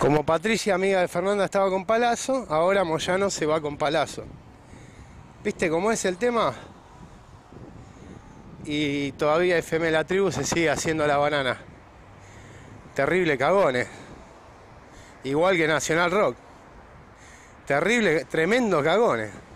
Como Patricia, amiga de Fernanda, estaba con Palazzo, ahora Moyano se va con Palazzo. ¿Viste cómo es el tema? Y todavía FM La Tribu se sigue haciendo la banana. Terrible cagones. Igual que Nacional Rock. Terrible, tremendo cagones.